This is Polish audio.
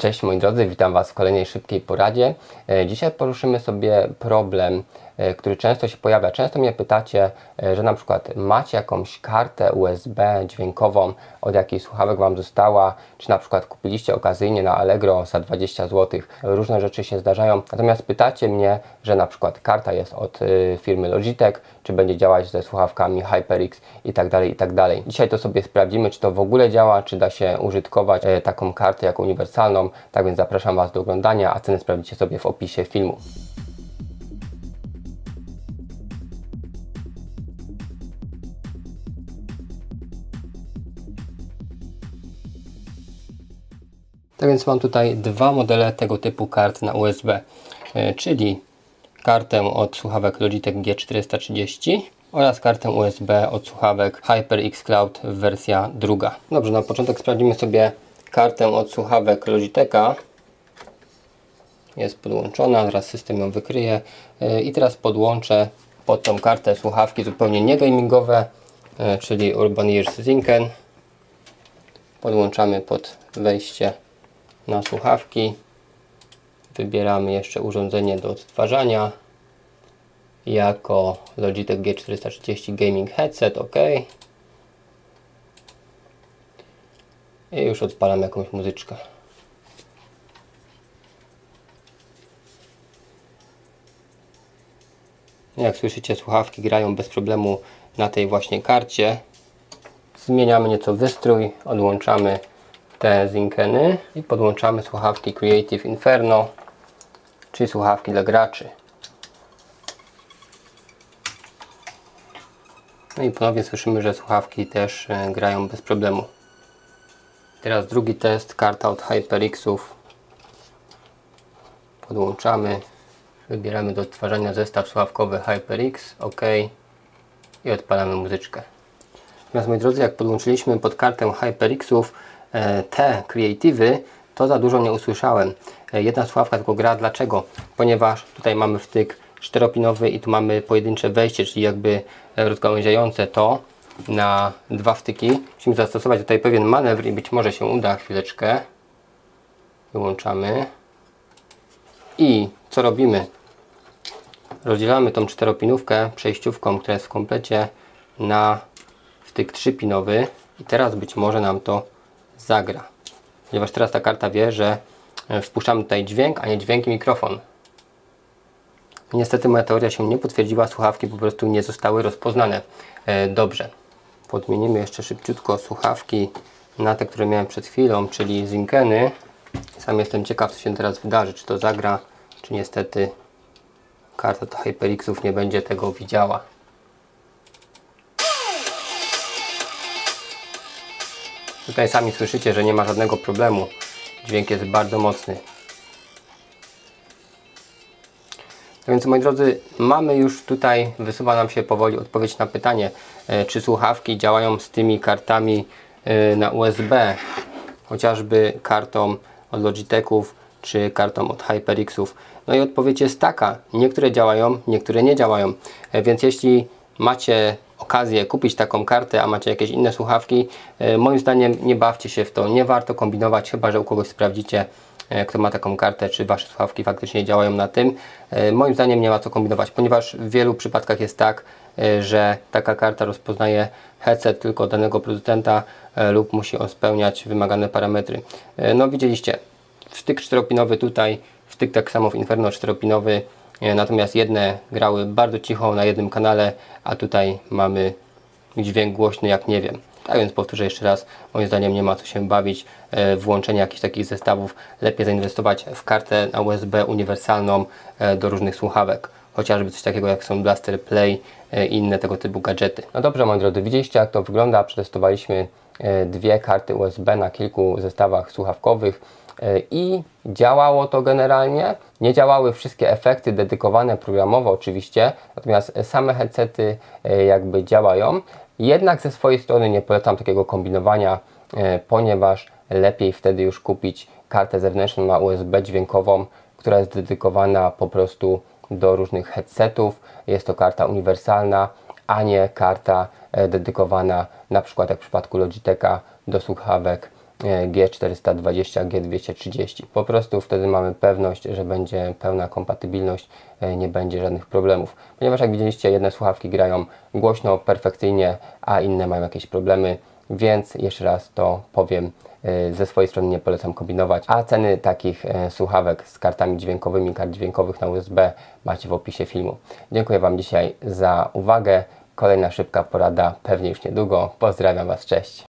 Cześć moi drodzy, witam Was w kolejnej szybkiej poradzie. Dzisiaj poruszymy sobie problem, który często się pojawia. Często mnie pytacie, że na przykład macie jakąś kartę USB dźwiękową, od jakiej słuchawek Wam została, czy na przykład kupiliście okazyjnie na Allegro za 20 zł. Różne rzeczy się zdarzają. Natomiast pytacie mnie, że na przykład karta jest od firmy Logitech, czy będzie działać ze słuchawkami HyperX i tak dalej, i tak dalej. Dzisiaj to sobie sprawdzimy, czy to w ogóle działa, czy da się użytkować taką kartę jako uniwersalną. Tak więc zapraszam Was do oglądania, a cenę sprawdzicie sobie w opisie filmu. Tak więc mam tutaj dwa modele tego typu kart na USB, czyli kartę od słuchawek Logitech G430 oraz kartę USB od słuchawek HyperX Cloud wersja druga. Dobrze, na początek sprawdzimy sobie kartę od słuchawek Logitecha. Jest podłączona, zaraz system ją wykryje i teraz podłączę pod tą kartę słuchawki zupełnie nie gamingowe, czyli Urban Ears Zinken. Podłączamy pod wejście na słuchawki. Wybieramy jeszcze urządzenie do odtwarzania jako Logitech G430 Gaming Headset, OK. I już odpalam jakąś muzyczkę. Jak słyszycie, słuchawki grają bez problemu na tej właśnie karcie. Zmieniamy nieco wystrój, odłączamy te Zinkeny i podłączamy słuchawki Creative Inferno, czyli słuchawki dla graczy. No i ponownie słyszymy, że słuchawki też grają bez problemu. Teraz drugi test, karta od HyperXów. Podłączamy, wybieramy do odtwarzania zestaw słuchawkowy HyperX, OK i odpalamy muzyczkę. Natomiast moi drodzy, jak podłączyliśmy pod kartę HyperXów te Creative'y, to za dużo nie usłyszałem. Jedna słuchawka tylko gra. Dlaczego? Ponieważ tutaj mamy wtyk czteropinowy i tu mamy pojedyncze wejście, czyli jakby rozgałęziające to na dwa wtyki. Musimy zastosować tutaj pewien manewr i być może się uda. Chwileczkę. Wyłączamy. I co robimy? Rozdzielamy tą czteropinówkę przejściówką, która jest w komplecie, na wtyk trzypinowy i teraz być może nam to zagra. Ponieważ teraz ta karta wie, że wpuszczamy tutaj dźwięk, a nie dźwięk i mikrofon. Niestety moja teoria się nie potwierdziła, słuchawki po prostu nie zostały rozpoznane dobrze. Podmienimy jeszcze szybciutko słuchawki na te, które miałem przed chwilą, czyli Zinkeny. Sam jestem ciekaw, co się teraz wydarzy, czy to zagra, czy niestety karta do HyperXów nie będzie tego widziała. Tutaj sami słyszycie, że nie ma żadnego problemu. Dźwięk jest bardzo mocny. No więc moi drodzy, mamy już tutaj, wysuwa nam się powoli odpowiedź na pytanie, czy słuchawki działają z tymi kartami na USB, chociażby kartą od Logitechów, czy kartą od HyperXów. No i odpowiedź jest taka, niektóre działają, niektóre nie działają. Więc jeśli macie okazję kupić taką kartę, a macie jakieś inne słuchawki, moim zdaniem nie bawcie się w to, nie warto kombinować, chyba że u kogoś sprawdzicie, kto ma taką kartę, czy Wasze słuchawki faktycznie działają na tym. Moim zdaniem nie ma co kombinować, ponieważ w wielu przypadkach jest tak, że taka karta rozpoznaje headset tylko danego producenta lub musi on spełniać wymagane parametry. No widzieliście, wtyk czteropinowy tutaj, wtyk tak samo w Inferno czteropinowy, natomiast jedne grały bardzo cicho na jednym kanale, a tutaj mamy dźwięk głośny jak nie wiem. Tak więc powtórzę jeszcze raz, moim zdaniem nie ma co się bawić, włączenie jakichś takich zestawów, lepiej zainwestować w kartę na USB uniwersalną do różnych słuchawek, chociażby coś takiego jak są Blaster Play i inne tego typu gadżety. No dobrze moi drodzy, widzieliście jak to wygląda, przetestowaliśmy dwie karty USB na kilku zestawach słuchawkowych i działało to generalnie. Nie działały wszystkie efekty dedykowane programowo oczywiście, natomiast same headsety jakby działają. Jednak ze swojej strony nie polecam takiego kombinowania, ponieważ lepiej wtedy już kupić kartę zewnętrzną na USB dźwiękową, która jest dedykowana po prostu do różnych headsetów. Jest to karta uniwersalna, a nie karta dedykowana na przykład jak w przypadku Logitecha do słuchawek G420, G230. Po prostu wtedy mamy pewność, że będzie pełna kompatybilność, nie będzie żadnych problemów. Ponieważ jak widzieliście, jedne słuchawki grają głośno, perfekcyjnie, a inne mają jakieś problemy, więc jeszcze raz to powiem, ze swojej strony nie polecam kombinować, a ceny takich słuchawek z kartami dźwiękowymi, kart dźwiękowych na USB macie w opisie filmu. Dziękuję Wam dzisiaj za uwagę. Kolejna szybka porada pewnie już niedługo. Pozdrawiam Was, cześć!